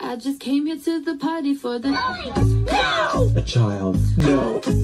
I just came here to the party for the A child. No.